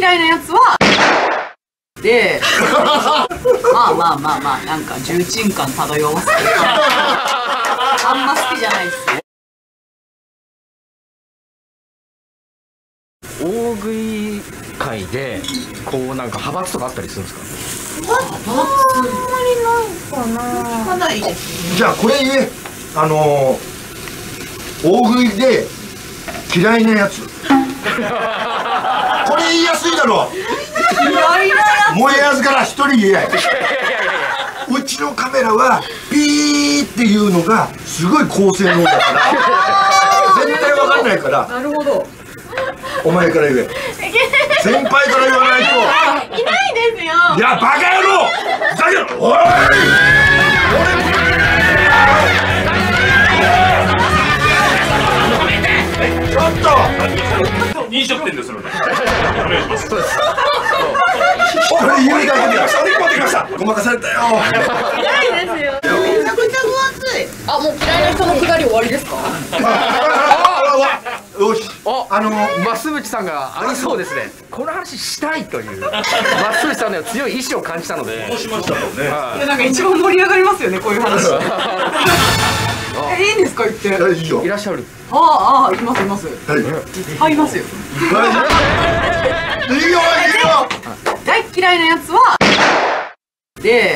嫌いなやつはで、まあなんか重鎮感漂わせてあんま好きじゃないっす。 大食い界でこうなんか派閥とかあったりするんですか？ あんまりないかな。聞かないです。 じゃあこれ言え、大食いで嫌いなやつこれ言いやすいだろ。 嫌いなやつ燃えやずから一人言え。うちのカメラはピーっていうのがすごい高性能だから絶対わかんないから。 なるほど。 お前から言え。先輩から言わないと。 いないですよ。 いやバカ野郎、ふざけろ。おいちょっと飲食店ですのでお願いします。 これ言いかけてよ。ごまかされたよ。 ないですよ。めちゃくちゃ分厚い。 あ、もう嫌いな人のくだり終わりですか？ よし。 増渕さんがありそうですね。この話したいという増渕さんの強い意志を感じたので。 そうしましたもんね。 なんか一番盛り上がりますよね、こういう話。いいんですか、言って。 いいよ。 いらっしゃる。 いますいます。 はい。 いますよ。 いいよいいよ。 大嫌いなやつはで、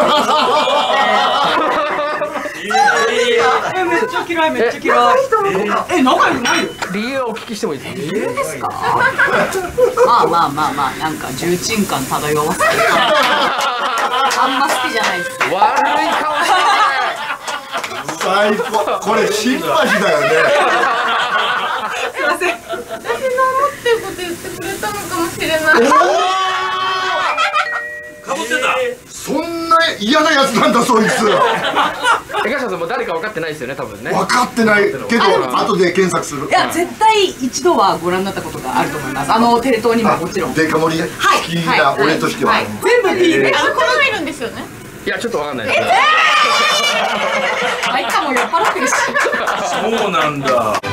めっちゃ嫌い、めっちゃ嫌い。仲良くないよ。 理由をお聞きしてもいいですか？ 理由ですか？まあなんか重鎮感漂わせてあんま好きじゃないっす。 悪い顔して最高。これ新橋だよね。 すいません。 私なのっていうこと言ってくれたのかもしれない。 かぶってた。 そんな嫌なやつなんだそいつ。 江頭さんも誰か分かってないですよね、多分ね。 分かってないけど後で検索する。 いや、絶対一度はご覧になったことがあると思います。テレ東にももちろん。 デカ盛り好きな俺としては。 全部いいね。 このいるんですよね。 いや、ちょっと分かんないです。 いかも酔っ払ってるし。 そうなんだ。